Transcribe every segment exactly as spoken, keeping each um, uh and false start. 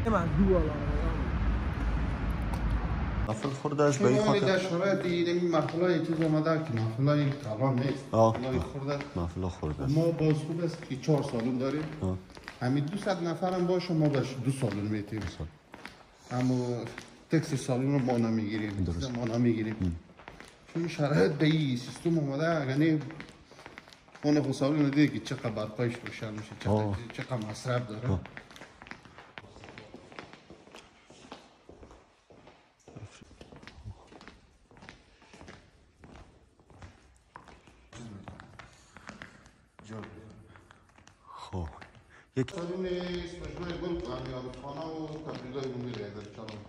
افل خورده از به این خاطر در شرایط این محفلای چیز آمده که محفلای کلان نیست محفلای خورده محفلا خورده ما باز خوب است که چهار سالون داریم همین دو صد نفر هم باشه ما باش دو سالون میتیم اما تکس سالون رو ما نمیگیریم ما نمیگیریم چون شرایط به این سیستم آمده یعنی اون خود سالون دیده که چقدر برقایش روشن میشه چقدر مصرف داره خب یک سالون اسمشگاه گل همیاد خانه و تبریزای بومی ریزر چلون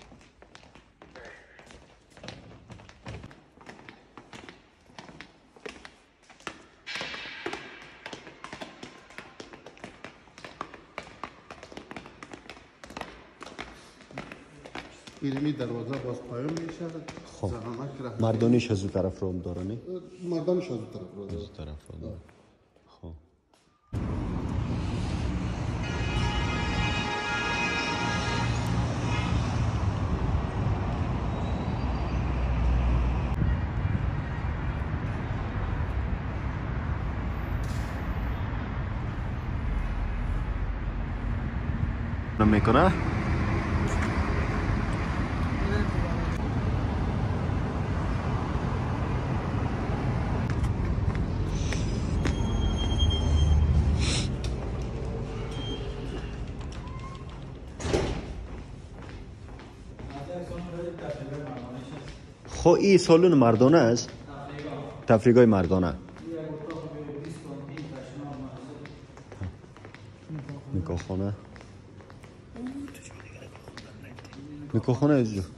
اینمی دروازه باز پایان میشه خب مردانیش از اون طرف رو هم داره نی؟ مردانیش از اون طرف رو داره از اون طرف رو داره خب نمیکنه؟ خب این سالون مردانه است تفریگای مردانه میکاخانه میکاخانه از جو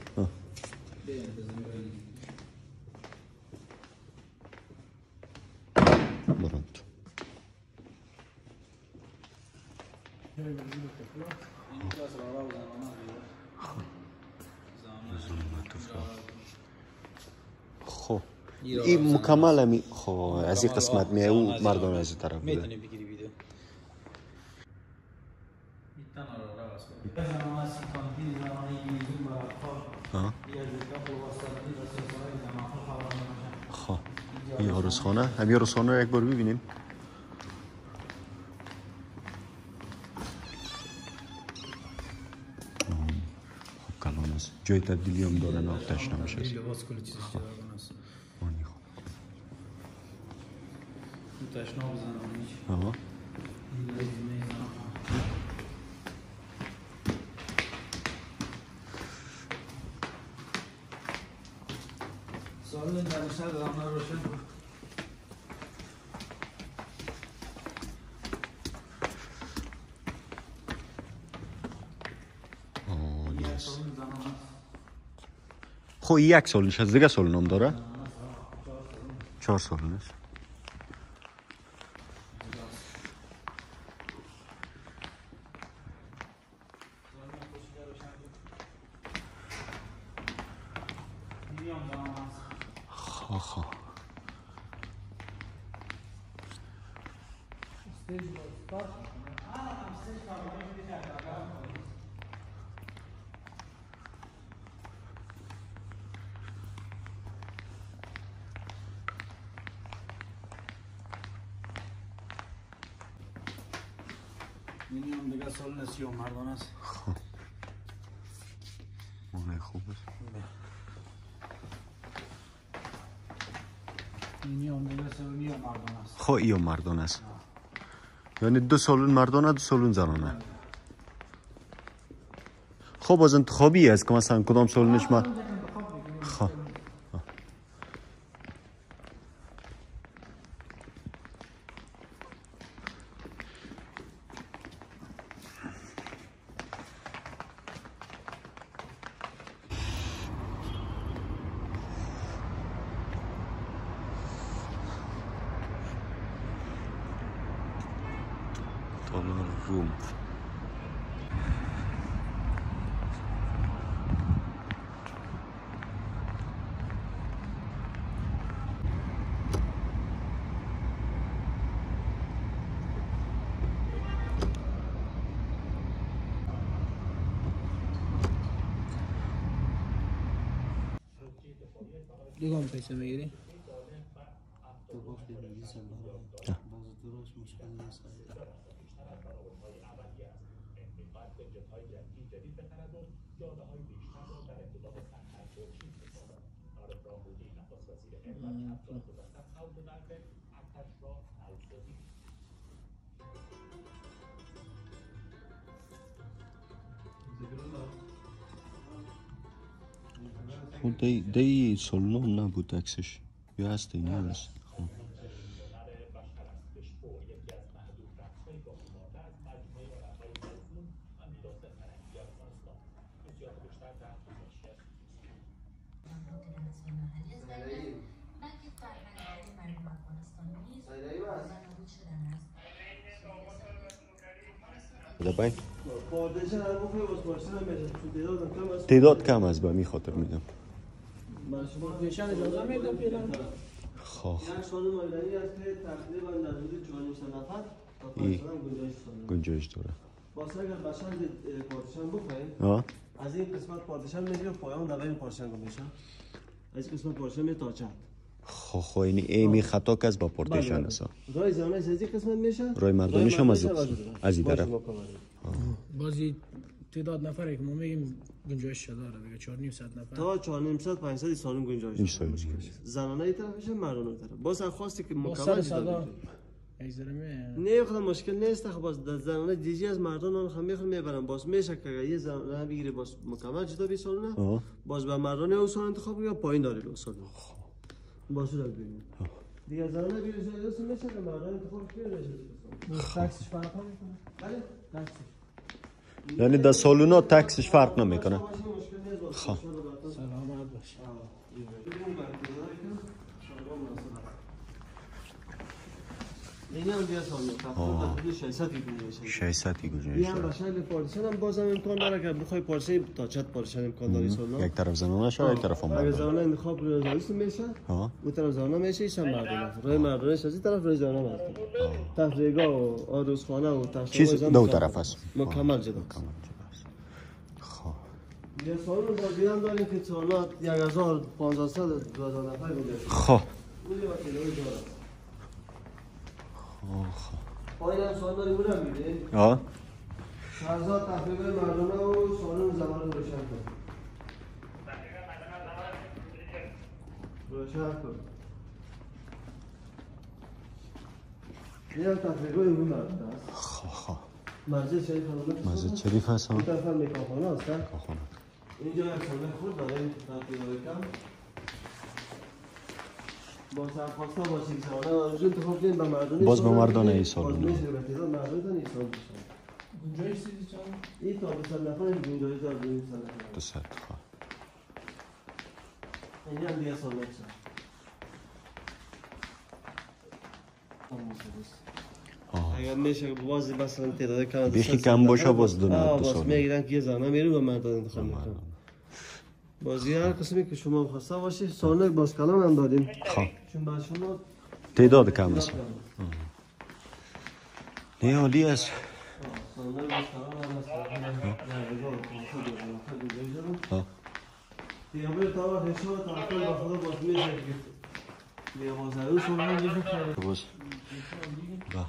برند خب این مکمل همی خب از این قسمت میه او مردانه از این طرف بوده میتونی بگیری ویدیو خب این عروسخانه همی عروسخانه رو یک بار ببینیم خب کلان است جای تبدیلی هم داره نه تشنه میشه لباس کلی چیزش جداگانه است آنی خب تشنه بزنانیش آها سوال نمیشه دارم روشن خب یک سالش از دیگه سالون هم داره؟ چهار سالون است خب خب اینی هم دیگه سال نسی و مردانه است خب اونه خوب است اینی هم دیگه سالونی و مردانه است خب ای و مردانه است یعنی دو سالون مردانه دو سالون زنانه خب باز انتخابی است که مثلا کدام سالونش ما خب تالار روم دیگه هم پیسه میگیری؟ تو گفتی دیگه سن برای باز درست مشکل نیست. خب دی دی سالون نبود عکسش یا هست این هست. خب دبای تعداد کم است به می خاطر میگم. نشان اجازه میدم فعلا. خب یک سالن مایدانی است که تقریبا در حدود چهار و نیم نفر تا پنج سالن گنجایش سالن گنجایش داره. باز اگر باشن پارتیشن بخواهیم ها از این قسمت پارتیشن میگیریم پایان در این پارتیشن میشه. از این قسمت پارتیشن می تا چند. خب خب این ایمی خطا کس با پارتیشن است. رای زنانه از این قسمت میشه. رای مردانیش هم از از این طرف. بازی تعداد نفره که ما میگیم گنجایش داره دیگه چهار و نیم صد نفر تا چهار و نیم صد پنجصد سالن گنجایش داره. زنانه این طرفش مردانه طرف. باز خواستی که مکمل صدا ایزرمه نه خدا مشکل نیست. خب باز در زنانه دیجی از مردان هم میخوام میبرم. باز میشه که یه زنانه بگیری باز مکمل جدا بی سالونه. باز به مردانه اون سالن انتخاب کنی یا پایین داری لو سالن. باز رو ببینید. دیگه زنانه بیرون جدا میشه که مردان انتخاب کنی نشه. تاکسیش فرق نمیکنه. بله تاکسیش یعنی در سالونا تکسش فرق نمیکنه. خب سلامت باش. این هم دیگه سالن تقریبا ششصد گنجایش. ششصد گنجایش هم باشه به پارتیشن هم بازم امکان داره که بخوای پارتیشن تا چت پارتیشن امکان داره سالن. یک طرف زنانه شد یک طرف اگه مرد. زنانه انتخاب روی زایست میشه. ها اون طرف زنانه میشه ایشان مردانه. روی مردانه از این طرف روی زنانه مرد. تفریحگاه و آروزخانه و تشریح چیز دو طرف است. مکمل جدا. خب یه سالن بازی هم داریم که سالات یک هزار و پانصد دو هزار نفر بوده. خب اونی وقتی نوی داره. خب پایین هم سالن داریم اونم میدیم. ها شهرزاد تفریح مردانه و سالن زمان روشن کن. روشن کن. این هم تفریح روی اون مرد است. خب خب مسجد شریف هم مسجد شریف هست. این طرف هم میکاخانه هست. خب اینجا یک سالن خود برای تفریح کم. با سرخواستا با شیک سالن آنجا انتخاب کنیم به مردانه. باز به مردانه ای سالن. باز میشه به تعداد مردانه تا نیستان بشن. گنجایش چیزی چند؟ این تا دوصد نفر این گنجایش دار دویم سال نفر. دوصد خب این هم دیگه سالن شد. اگر میشه بازی مثلا تعداد کم بیخی کم باشه باز دو نه دو باز سال. میگیرن که یه زنه میره و مردان انتخاب میکنن. بازی هر قسمی که شما خواسته باشی سالن باز کلام هم دادیم. خب چون با شما تعداد کم است. نه عالی است. سالن باز کلام هم است. ها دیگه باید تا وقت شما تا با خدا باز میشه که دیگه باز اون سالن میشه که باز با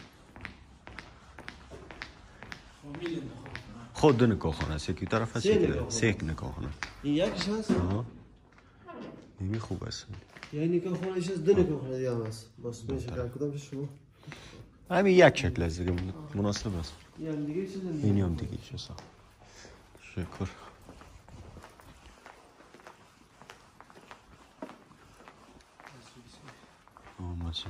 خود دو نکاخانه است. یکی طرف هست یکی طرف. سه نکاخانه. این یکیش هست؟ آها اینی خوب است. یعنی نکاح خانه‌اش از دو نکاح خانه دیگه هم هست. باز میشه که کدام شما؟ همین یک شکل است دیگه مناسب است. یعنی دیگه چیز دیگه. اینی هم دیگه چیز است. شکر. آه مثلا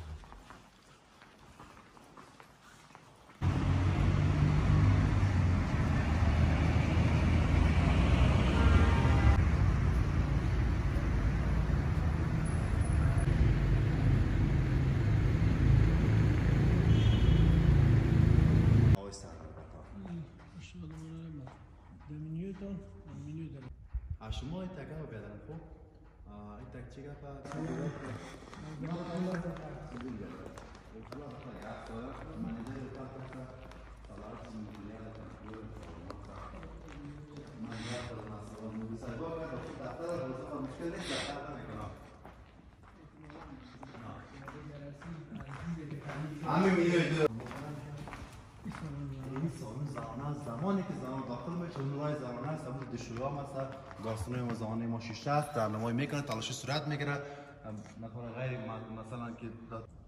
شما این تکه رو بیادن خب این تکچه گفت همه میگه این سالن زمان زمانی که زمان داخل میشه اون راه زمان است همون دشویا مثلا گارسونای ما زمانی ما شیشه است در نمای میکنه تلاش صورت میگیره مثلا غیر مثلا که